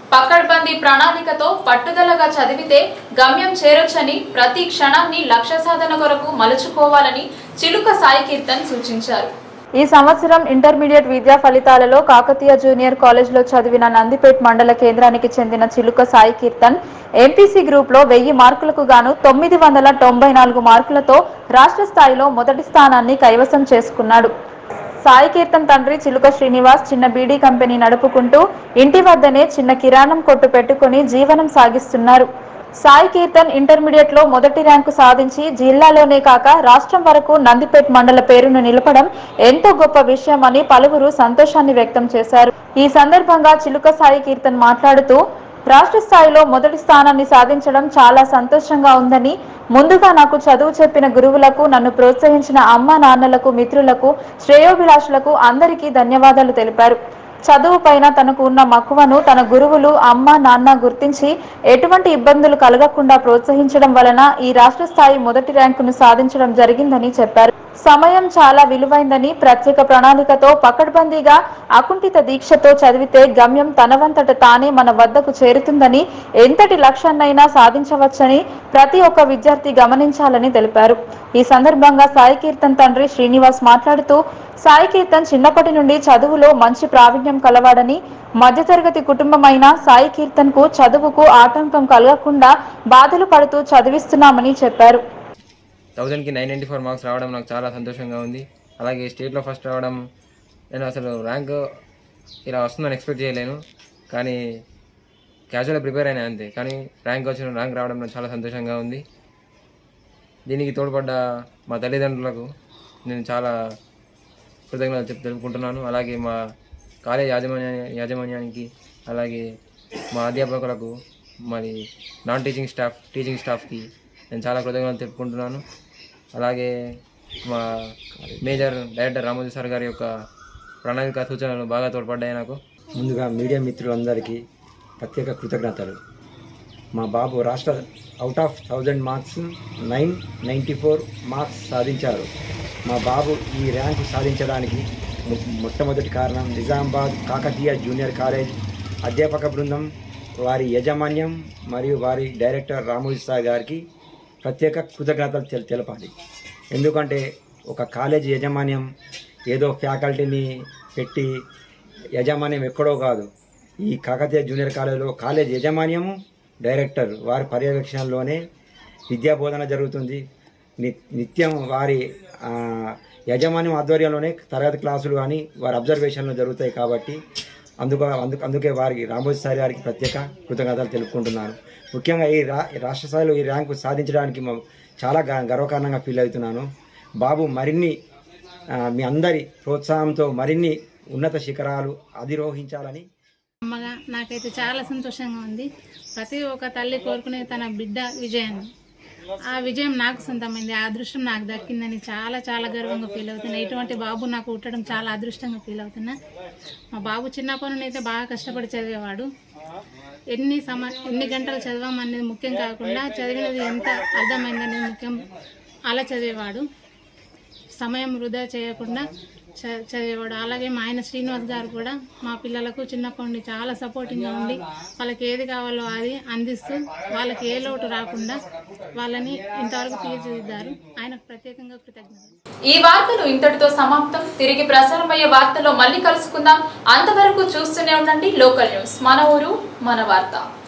పకడ్బందీ ప్రణాళికతో పట్టుదలగా చదివితే గమ్యం చేరొచ్చని, ప్రతి క్షణాన్ని లక్ష్య సాధన కొరకు మలుచుకోవాలని చిలుక సాయి కీర్తన్ సూచించారు. ఈ సంవత్సరం ఇంటర్మీడియట్ విద్యా ఫలితాలలో కాకతీయ జూనియర్ కాలేజ్లో చదివిన నందిపేట్ మండల కేంద్రానికి చెందిన చిలుక సాయి కీర్తన్ ఎంపీసీ గ్రూప్లో వెయ్యి మార్కులకు గాను తొమ్మిది వందల తొంభై నాలుగు మార్కులతో రాష్ట్ర స్థాయిలో మొదటి స్థానాన్ని కైవసం చేసుకున్నాడు. సాయి కీర్తన్ తండ్రి చిలుక శ్రీనివాస్ చిన్న బీడీ కంపెనీ నడుపుకుంటూ ఇంటి వద్దనే చిన్న కిరాణం కొట్టు పెట్టుకుని జీవనం సాగిస్తున్నారు. సాయి కీర్తన్ ఇంటర్మీడియట్ లో మొదటి ర్యాంకు సాధించి జిల్లాలోనే కాక రాష్ట్రం వరకు నందిపేట్ మండల పేరును నిలపడం ఎంతో గొప్ప విషయమని పలువురు సంతోషాన్ని వ్యక్తం చేశారు. ఈ సందర్భంగా చిలుక సాయి కీర్తన్ మాట్లాడుతూ రాష్ట్ర స్థాయిలో మొదటి స్థానాన్ని సాధించడం చాలా సంతోషంగా ఉందని, ముందుగా నాకు చదువు చెప్పిన గురువులకు, నన్ను ప్రోత్సహించిన అమ్మా నాన్నలకు, మిత్రులకు, శ్రేయోభిలాషులకు అందరికీ ధన్యవాదాలు తెలిపారు. చదువు పైన తనకు ఉన్న మక్కువను తన గురువులు, అమ్మ నాన్న గుర్తించి ఎటువంటి ఇబ్బందులు కలగకుండా ప్రోత్సహించడం వలన ఈ రాష్ట్ర స్థాయి మొదటి ర్యాంకును సాధించడం జరిగిందని చెప్పారు. సమయం చాలా విలువైందని, ప్రత్యేక ప్రణాళికతో పకడ్బందీగా అకుంఠిత దీక్షతో చదివితే గమ్యం తనవంతట తానే మన వద్దకు చేరుతుందని, ఎంతటి లక్ష్యాన్నైనా సాధించవచ్చని ప్రతి ఒక్క విద్యార్థి గమనించాలని తెలిపారు. ఈ సందర్భంగా సాయి కీర్తన్ తండ్రి శ్రీనివాస్ మాట్లాడుతూ సాయి కీర్తన్ చిన్నప్పటి నుండి చదువులో మంచి ప్రావీణ్యం కలవాడని, మధ్యతరగతి కుటుంబమైన సాయి కీర్తన్ కు చదువుకు ఆటంకం కలగకుండా బాధలు పడుతూ చదివిస్తున్నామని చెప్పారు. థౌజండ్కి నైన్ నైంటీ ఫోర్ మార్క్స్ రావడం నాకు చాలా సంతోషంగా ఉంది. అలాగే స్టేట్లో ఫస్ట్ రావడం, నేను అసలు ర్యాంక్ ఇలా వస్తుందని ఎక్స్పెక్ట్ చేయలేను, కానీ క్యాజువల్గా ప్రిపేర్ అయినా అంతే. కానీ ర్యాంక్ వచ్చిన ర్యాంక్ రావడం నాకు చాలా సంతోషంగా ఉంది. దీనికి తోడ్పడ్డ మా తల్లిదండ్రులకు నేను చాలా కృతజ్ఞతలు చెప్ తెలుపుకుంటున్నాను. అలాగే మా కాలేజ్ యాజమాన్య యాజమాన్యానికి అలాగే మా అధ్యాపకులకు, మరి నాన్ టీచింగ్ స్టాఫ్ టీచింగ్ స్టాఫ్కి నేను చాలా కృతజ్ఞతలు తెలుపుకుంటున్నాను. అలాగే మా మేజర్ డైరెక్టర్ రామోజీ సార్ గారి యొక్క ప్రణాళిక సూచనలు బాగా తోడ్పడ్డాయి నాకు. ముందుగా మీడియా మిత్రులందరికీ ప్రత్యేక కృతజ్ఞతలు. మా బాబు రాష్ట్ర out of thousand marks nine ninety four marks సాధించారు. మా బాబు ఈ ర్యాంకు సాధించడానికి మొట్టమొదటి కారణం నిజామాబాద్ కాకతీయ జూనియర్ కాలేజ్ అధ్యాపక బృందం, వారి యాజమాన్యం మరియు వారి డైరెక్టర్ రామోజీ సార్ గారికి ప్రత్యేక కృతజ్ఞతలు తెలపాలి. ఎందుకంటే ఒక కాలేజ్ యాజమాన్యం ఏదో ఫ్యాకల్టీని పెట్టి యాజమాన్యం ఎక్కడో కాదు, ఈ కాకతీయ జూనియర్ కాలేజీలో కాలేజ్ యాజమాన్యము, డైరెక్టర్ వారి పర్యవేక్షణలోనే విద్యా బోధన జరుగుతుంది. నిత్యం వారి యాజమాన్యం ఆధ్వర్యంలోనే తరగతి క్లాసులు కానీ వారి అబ్జర్వేషన్లు జరుగుతాయి. కాబట్టి అందుకు అందుకు అందుకే వారికి రామోజీ సార్ గారికి ప్రత్యేక కృతజ్ఞతలు తెలుపుకుంటున్నాను. ముఖ్యంగా ఈ రా రాష్ట్ర స్థాయిలో ఈ ర్యాంకు సాధించడానికి చాలా గర్వకారణంగా ఫీల్ అవుతున్నాను. బాబు మరిన్ని మీ అందరి ప్రోత్సాహంతో మరిన్ని ఉన్నత శిఖరాలు అధిరోహించాలని. అమ్మగా నాకైతే చాలా సంతోషంగా ఉంది. ప్రతి ఒక్క తల్లి కోరుకునే తన బిడ్డ విజయాన్ని, ఆ విజయం నాకు సొంతమైంది, ఆ అదృష్టం నాకు దక్కిందని చాలా చాలా గర్వంగా ఫీల్ అవుతున్నా. ఇటువంటి బాబు నాకు పుట్టడం చాలా అదృష్టంగా ఫీల్ అవుతున్నా. మా బాబు చిన్నప్పటి నుండి అయితే బాగా కష్టపడి చదివేవాడు. ఎన్ని సమ ఎన్ని గంటలు చదవమనేది ముఖ్యం కాకుండా చదివినది ఎంత అర్థమైందనేది ముఖ్యం, అలా చదివేవాడు. సమయం వృధా చేయకుండా చదివేవాడు. అలాగే మా ఆయన శ్రీనివాస్ గారు కూడా మా పిల్లలకు చిన్నప్పటి నుండి చాలా సపోర్టింగ్గా ఉండి వాళ్ళకి ఏది కావాలో అది అందిస్తూ వాళ్ళకి ఏ లోటు రాకుండా వాళ్ళని ఇంతవరకు తీర్చిదిద్దారు. ఆయనకు ప్రత్యేకంగా కృతజ్ఞతలు. ఈ వార్తలు ఇంతటితో సమాప్తం. తిరిగి ప్రసారమయ్యే వార్తలో మళ్ళీ కలుసుకుందాం. అంతవరకు చూస్తూనే ఉండండి లోకల్ న్యూస్. మన ఊరు మన వార్త.